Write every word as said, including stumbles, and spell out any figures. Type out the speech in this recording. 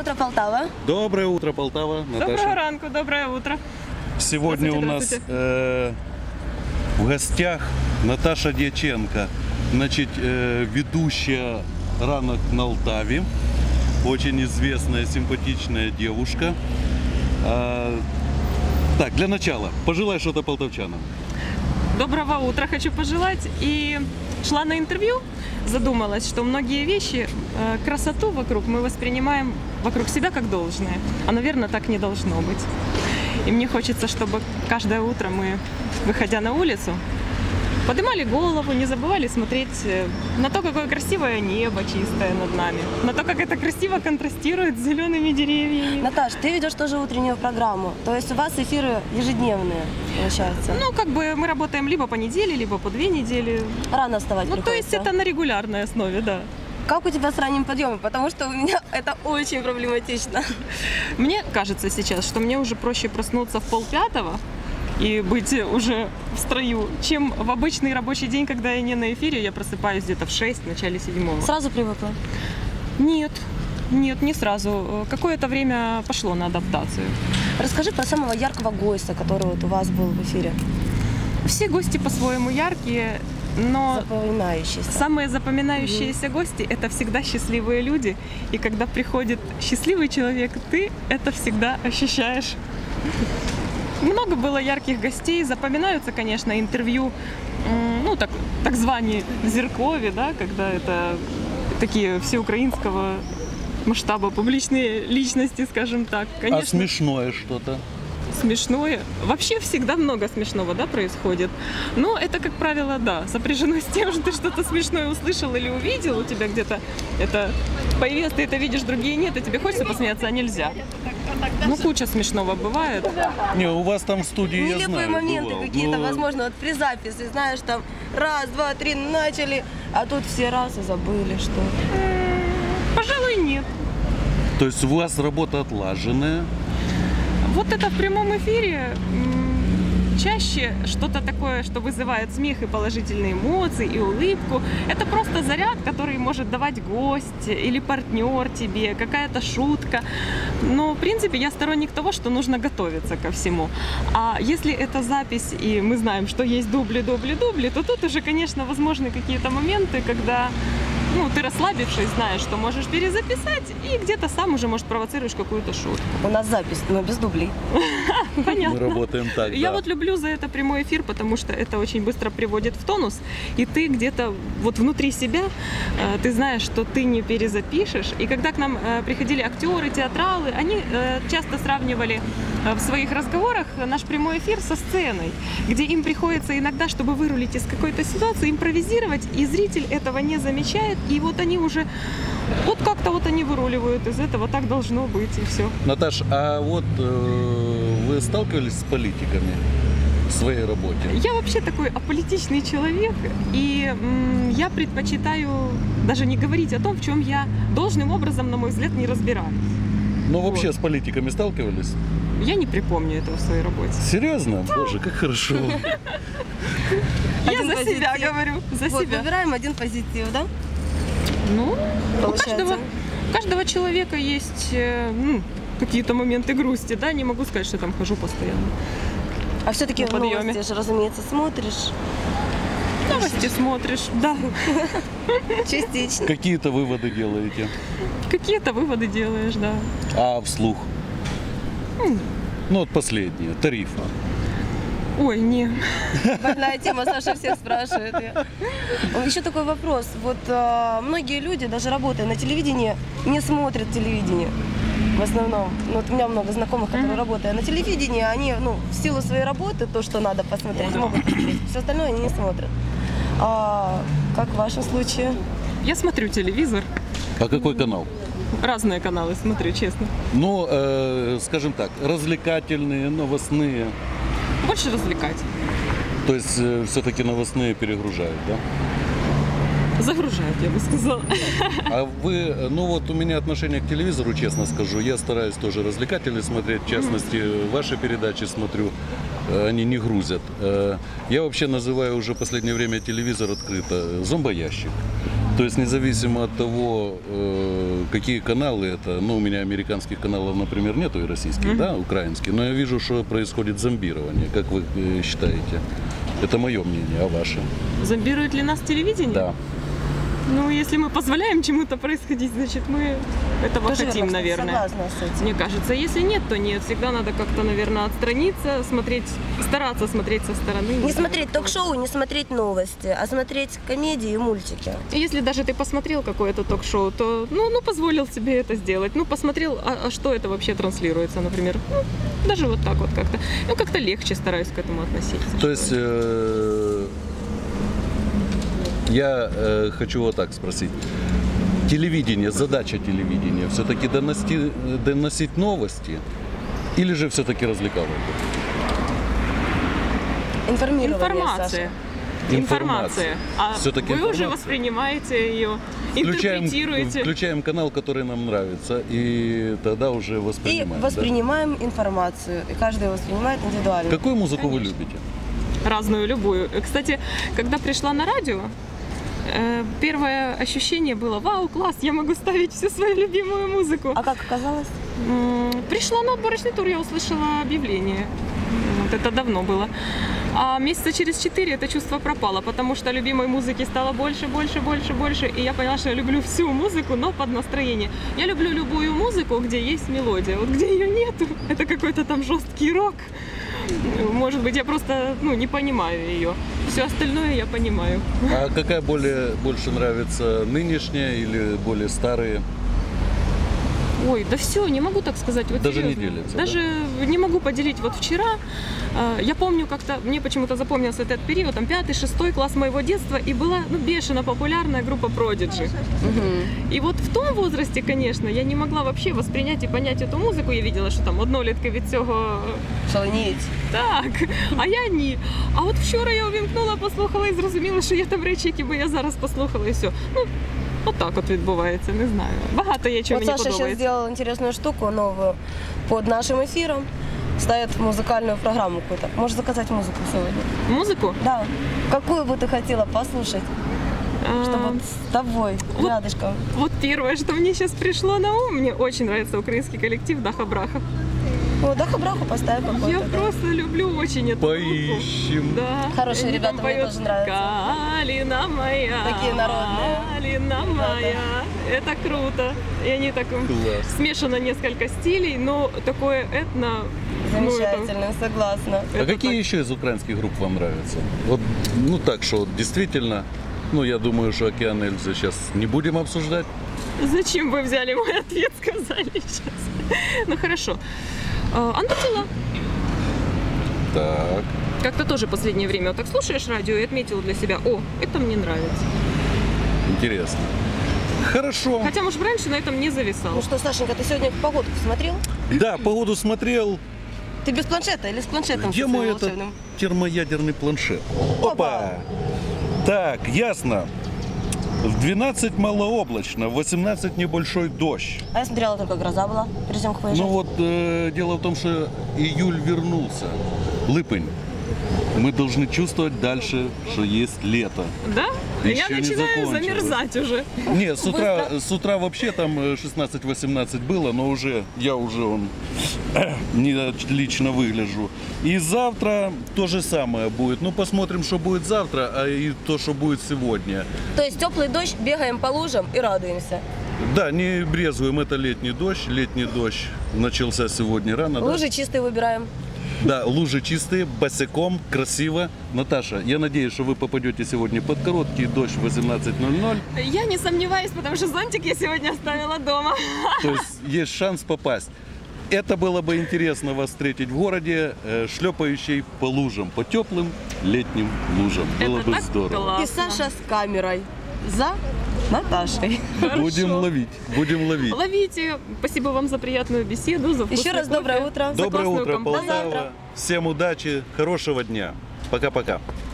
утро, Полтава. Доброе утро, Полтава. Наташа. Доброго ранку, доброе утро. Сегодня у нас э, в гостях Наташа Дьяченко, значит, э, ведущая «Ранок на Алтаве». Очень известная, симпатичная девушка. А, так, для начала, пожелай что-то полтавчанам. Доброго утра хочу пожелать. И шла на интервью, задумалась, что многие вещи, э, красоту вокруг мы воспринимаем вокруг себя как должное. А, наверное, так не должно быть. И мне хочется, чтобы каждое утро мы, выходя на улицу, поднимали голову, не забывали смотреть на то, какое красивое небо чистое над нами, на то, как это красиво контрастирует с зелеными деревьями. Наташ, ты ведешь тоже утреннюю программу, то есть у вас эфиры ежедневные, получается? Ну, как бы мы работаем либо по неделе, либо по две недели. Рано вставать Ну, то есть приходится. это на регулярной основе, да. Как у тебя с ранним подъемом? Потому что у меня это очень проблематично. Мне кажется сейчас, что мне уже проще проснуться в полпятого и быть уже в строю, чем в обычный рабочий день, когда я не на эфире, я просыпаюсь где-то в шесть, в начале седьмого. Сразу привыкла? Нет, нет, не сразу. Какое-то время пошло на адаптацию. Расскажи про самого яркого гостя, который вот у вас был в эфире. Все гости по-своему яркие, но Запоминающийся. самые запоминающиеся mm-hmm. гости – это всегда счастливые люди. И когда приходит счастливый человек, ты это всегда ощущаешь. Много было ярких гостей. Запоминаются, конечно, интервью, ну, так, так званые зеркови, да, когда это такие всеукраинского масштаба публичные личности, скажем так. Конечно, а смешное что-то? Смешное. Вообще всегда много смешного, да, происходит. Но это, как правило, да, сопряжено с тем, что ты что-то смешное услышал или увидел, у тебя где-то это появилось, ты это видишь, другие нет, и тебе хочется посмеяться, а нельзя. Ну, куча смешного бывает. Не, у вас там в студии, я Нелепые знаю, моменты бывал, какие-то, но... возможно, вот при записи, знаешь, там раз, два, три, начали, а тут все раз и забыли, что... Пожалуй, нет. То есть у вас работа отлаженная? Вот это в прямом эфире чаще что-то такое, что вызывает смех и положительные эмоции, и улыбку. Это просто заряд, который может давать гость или партнер тебе, какая-то шутка. Но, в принципе, я сторонник того, что нужно готовиться ко всему. А если это запись, и мы знаем, что есть дубли, дубли, дубли, то тут уже, конечно, возможны какие-то моменты, когда... Ну, ты расслабившись, знаешь, что можешь перезаписать, и где-то сам уже, может, провоцируешь какую-то шутку. У нас запись, но без дублей. Понятно. Мы работаем так, Я да. вот люблю за это прямой эфир, потому что это очень быстро приводит в тонус, и ты где-то вот внутри себя, э, ты знаешь, что ты не перезапишешь. И когда к нам э, приходили актеры, театралы, они э, часто сравнивали э, в своих разговорах наш прямой эфир со сценой, где им приходится иногда, чтобы вырулить из какой-то ситуации, импровизировать, и зритель этого не замечает. И вот они уже, вот как-то вот они выруливают из этого, так должно быть, и все. Наташ, а вот э, вы сталкивались с политиками в своей работе? Я вообще такой аполитичный человек, и м, я предпочитаю даже не говорить о том, в чем я должным образом, на мой взгляд, не разбираюсь. Ну, вообще Вот. с политиками сталкивались? Я не припомню этого в своей работе. Серьезно? Боже, как хорошо. Я Один за позитив. себя говорю, за Вот, себя. выбираем один позитив, да? Ну, у Получается. каждого, у каждого человека есть э, ну, какие-то моменты грусти, да, не могу сказать, что я там хожу постоянно. А все-таки На подъеме. новости же, разумеется, смотришь Новости смотришь, да, частично. Какие-то выводы делаете? какие-то выводы делаешь, да. А вслух? Ну, вот последние, тарифы. Ой, не. Больная тема, Саша всех спрашивает. Еще такой вопрос. Вот а, многие люди, даже работая на телевидении, не смотрят телевидение. В основном. Ну, вот у меня много знакомых, которые, mm-hmm. работая на телевидении, они, ну, в силу своей работы, то, что надо посмотреть, могут посмотреть. Все остальное они не смотрят. А как в вашем случае? Я смотрю телевизор. А какой канал? Разные каналы смотрю, честно. Ну, э, скажем так, развлекательные, новостные. Больше развлекать. То есть э, все-таки новостные перегружают, да? Загружают, я бы сказала. А вы, ну вот у меня отношение к телевизору, честно скажу, я стараюсь тоже развлекательные смотреть, в частности, ваши передачи смотрю, они не грузят. Я вообще называю уже в последнее время телевизор открыто зомбоящик. То есть независимо от того, э, какие каналы это, ну у меня американских каналов, например, нету и российских, Мгм. да, украинских, но я вижу, что происходит зомбирование. Как вы э, считаете? Это мое мнение, а ваше? Зомбирует ли нас телевидение? Да. Ну, если мы позволяем чему-то происходить, значит, мы этого Тоже хотим, верно, наверное. Согласна с этим. Мне кажется, если нет, то нет. Всегда надо как-то, наверное, отстраниться, смотреть, стараться смотреть со стороны. Не смотреть ток-шоу, не смотреть новости, а смотреть комедии и мультики. И если даже ты посмотрел какое-то ток-шоу, то, ну, ну, позволил себе это сделать. Ну, посмотрел, а, а что это вообще транслируется, например. Ну, даже вот так вот как-то. Ну, как-то легче стараюсь к этому относиться. То есть э, я э, хочу вот так спросить. Телевидение, задача телевидения все-таки доносить, доносить новости или же все-таки развлекаловку? Информирование, Информация. Саша. Информация. А Всё-таки вы уже информация. воспринимаете ее, Включаем, интерпретируете. включаем канал, который нам нравится, и тогда уже И воспринимаем. да? воспринимаем информацию. И каждый воспринимает индивидуально. Какую музыку вы любите? Разную, любую. Э, Кстати, когда пришла на радио, э, первое ощущение было: вау, класс, я могу ставить всю свою любимую музыку. А как оказалось? М, Пришла на отборочный тур, я услышала объявление. Вот это давно было. А месяца через четыре это чувство пропало, потому что любимой музыки стало больше, больше, больше, больше. И я поняла, что я люблю всю музыку, но под настроение. Я люблю любую музыку, где есть мелодия. Вот где ее нету, это какой-то там жесткий рок. Может быть, я просто, ну, не понимаю ее. Все остальное я понимаю. А какая более, больше нравится, нынешняя или более старые? Ой, да все, не могу так сказать. Вот Даже не серьезно. делится, Даже не могу поделить. Вот вчера, э, я помню как-то, мне почему-то запомнился этот период, там пятый, шестой класс моего детства, и была, ну, бешено популярная группа Prodigy. И вот в том возрасте, конечно, я не могла вообще воспринять и понять эту музику. Я видела, що там однолітки від цього Шаленіють. так, а я ні. А от вчора я увімкнула, послухала і зрозуміла, що є там речі, які би я зараз послухала, і все. Ну, отак от відбувається, не знаю. Багато є чого Вот мені Саша сейчас подобається. сделал интересную штуку новую. Под нашим эфиром ставит музыкальную программу какую-то. Можешь заказать музыку сегодня. Музику? Да. Какую бы ты хотела послушать, А, чтобы вот с тобой вот- рядышком? Вот первое, что мне сейчас пришло на ум, мне очень нравится украинский коллектив Даха Браха. Ну, Даха Браху поставь какой-то. Я да. просто люблю очень эту группу. Поищем. Да. Хорошие Они ребята, там мне поют тоже нравятся. Калина моя. Такие народные. Калина моя. Это круто. И они так м, Класс. смешано несколько стилей, но такое этно. ну, это- Замечательно, согласна. А это какие так. еще из украинских групп вам нравятся? Вот, ну так что, вот действительно, ну я думаю, что Океан Эльзы сейчас не будем обсуждать. Зачем вы взяли мой ответ, сказали сейчас? Ну хорошо. А, Антитела. Так, Как-то тоже последнее время вот так слушаешь радио и отметил для себя: о, это мне нравится. интересно. Хорошо. Хотя, может, раньше на этом не Ну зависал. что, Сашенька, ты сегодня погоду посмотрел? Да, погоду смотрел. Ты без планшета или с планшетом? Где со мой своим этот волшебным? термоядерный планшет? Опа! Так, ясно. В двенадцать малооблачно, в восемнадцать небольшой дождь. А я смотрела, только гроза была перед тем, как поезжать. Ну вот э, дело в том, что июль вернулся. Липень. Мы должны чувствовать дальше, что есть лето. Да? Еще Я не начинаю закончилось. замерзать уже. Нет, с утра, с утра вообще там э, шестнадцать-восемнадцать было, но уже я уже он не отлично выгляжу. И завтра то же самое будет. Ну, посмотрим, что будет завтра, а и то, что будет сегодня. То есть теплый дождь, бегаем по лужам и радуемся. Да, не брезгуем, это летний дождь. Летний дождь начался сегодня рано. да? Лужи чистые выбираем. Да, лужи чистые, босиком, красиво. Наташа, я надеюсь, что вы попадете сегодня под короткий дождь в восемнадцать ноль ноль. Я не сомневаюсь, потому что зонтик я сегодня оставила дома. То есть есть шанс попасть. Это было бы интересно вас встретить в городе, э, шлепающей по лужам, по теплым летним лужам. Было Это бы так здорово. классно. И Саша с камерой за Наташей. Будем Хорошо. ловить, будем ловить. Ловите. Спасибо вам за приятную беседу, за вкусный Еще раз кофе. доброе утро. За Доброе классную утро, компанию. Полтава. Всем удачи, хорошего дня. Пока-пока.